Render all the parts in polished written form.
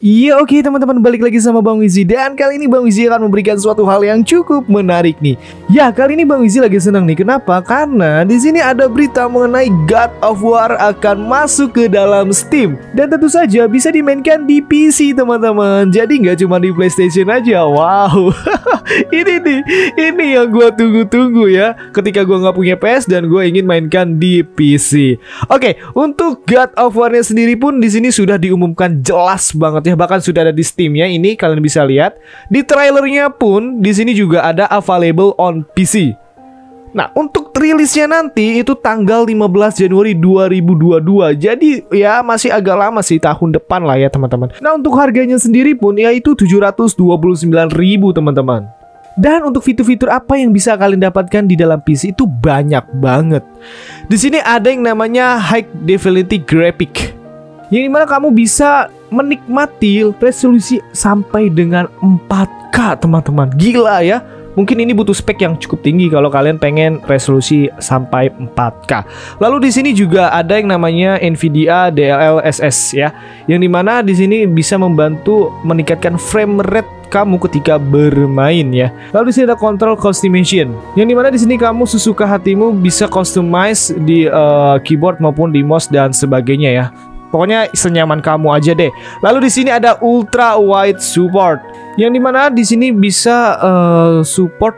Iya, oke teman-teman, balik lagi sama Bang Wizi. Dan kali ini Bang Wizi akan memberikan suatu hal yang cukup menarik nih. Ya, kali ini Bang Wizi lagi senang nih. Kenapa? Karena di sini ada berita mengenai God of War akan masuk ke dalam Steam. Dan tentu saja bisa dimainkan di PC teman-teman. Jadi nggak cuma di PlayStation aja. Wow. Ini yang gue tunggu-tunggu ya. Ketika gue nggak punya PS dan gue ingin mainkan di PC. Oke, untuk God of War-nya sendiri pun di sini sudah diumumkan jelas banget ya. Bahkan sudah ada di Steam ya. Ini kalian bisa lihat. Di trailernya pun di sini juga ada available on PC. Nah, untuk rilisnya nanti itu tanggal 15 Januari 2022. Jadi ya masih agak lama sih, tahun depan lah ya teman-teman. Nah, untuk harganya sendiri pun yaitu 729.000 teman-teman. Dan untuk fitur-fitur apa yang bisa kalian dapatkan di dalam PC itu banyak banget. Di sini ada yang namanya High Fidelity Graphic, yang dimana kamu bisa menikmati resolusi sampai dengan 4K teman-teman. Gila ya. Mungkin ini butuh spek yang cukup tinggi kalau kalian pengen resolusi sampai 4K. Lalu di sini juga ada yang namanya Nvidia DLSS ya, yang dimana di sini bisa membantu meningkatkan frame rate kamu ketika bermain ya. Lalu di sini ada control customization, yang dimana di sini kamu sesuka hatimu bisa customize di keyboard maupun di mouse dan sebagainya ya. Pokoknya senyaman kamu aja deh. Lalu di sini ada ultra wide support, yang dimana di sini bisa support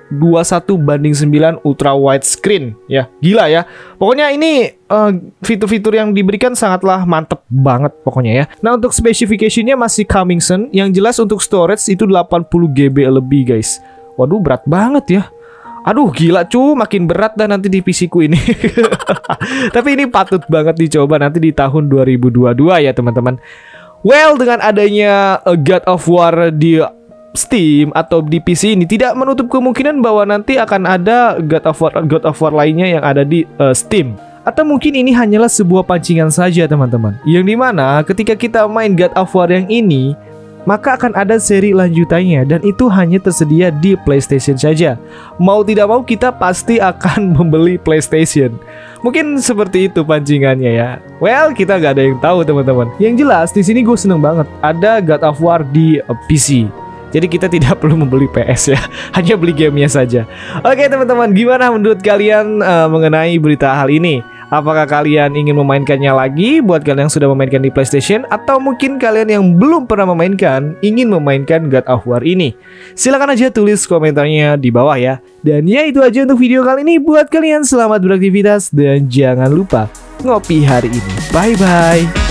21:9 ultra wide screen ya. Gila ya. Pokoknya ini fitur-fitur yang diberikan sangatlah mantep banget pokoknya ya. Nah, untuk specification-nya masih coming soon. Yang jelas untuk storage itu 80 GB lebih guys. Waduh, berat banget ya. Aduh, gila cu, makin berat dah nanti di PC ku ini. Tapi ini patut banget dicoba nanti di tahun 2022 ya teman-teman. Well, dengan adanya God of War di Steam atau di PC ini tidak menutup kemungkinan bahwa nanti akan ada God of War lainnya yang ada di Steam. Atau mungkin ini hanyalah sebuah pancingan saja teman-teman, yang dimana ketika kita main God of War yang ini, maka akan ada seri lanjutannya dan itu hanya tersedia di PlayStation saja. Mau tidak mau kita pasti akan membeli PlayStation. Mungkin seperti itu pancingannya ya. Well, kita nggak ada yang tahu teman-teman. Yang jelas di sini gue seneng banget ada God of War di PC. Jadi kita tidak perlu membeli PS ya, hanya beli gamenya saja. Oke teman-teman, gimana menurut kalian mengenai berita hal ini? Apakah kalian ingin memainkannya lagi buat kalian yang sudah memainkan di PlayStation, atau mungkin kalian yang belum pernah memainkan ingin memainkan God of War ini? Silahkan aja tulis komentarnya di bawah ya. Dan ya itu aja untuk video kali ini. Buat kalian selamat beraktivitas dan jangan lupa ngopi hari ini. Bye bye.